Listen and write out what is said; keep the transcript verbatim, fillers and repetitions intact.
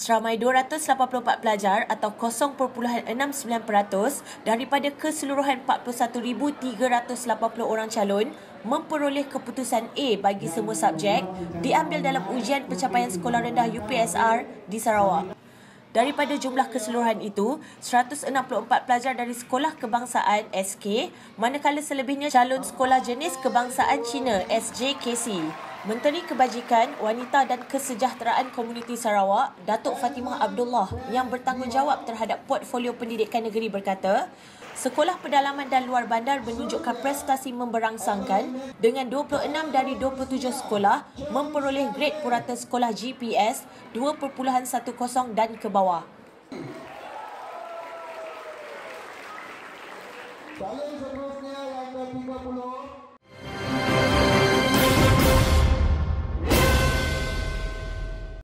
Seramai dua ratus lapan puluh empat pelajar atau kosong perpuluhan enam sembilan peratus daripada keseluruhan empat puluh satu ribu tiga ratus lapan puluh orang calon memperoleh keputusan A bagi semua subjek diambil dalam ujian pencapaian sekolah rendah U P S R di Sarawak. Daripada jumlah keseluruhan itu, seratus enam puluh empat pelajar dari Sekolah Kebangsaan S K, manakala selebihnya calon sekolah jenis Kebangsaan Cina S J K C. Menteri Kebajikan, Wanita dan Kesejahteraan Komuniti Sarawak, Datuk Fatimah Abdullah yang bertanggungjawab terhadap portfolio pendidikan negeri berkata, Sekolah Pedalaman dan Luar Bandar menunjukkan prestasi memberangsangkan dengan dua puluh enam dari dua puluh tujuh sekolah memperoleh grade purata sekolah G P S dua perpuluhan satu kosong dan ke bawah. Calon seterusnya yang ke tiga puluh.